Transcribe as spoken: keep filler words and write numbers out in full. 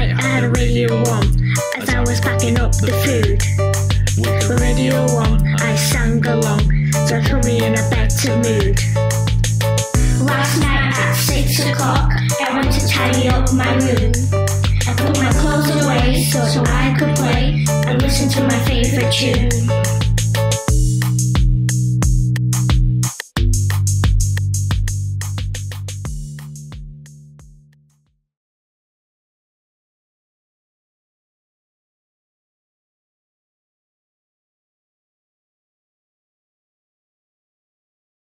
night I had a Radio one as I was packing up the food. With Radio one I sang along, so put me in a better mood. Last night at six o'clock I went to tidy up my room. I put my clothes away so, so I could play and listen to my favourite tune.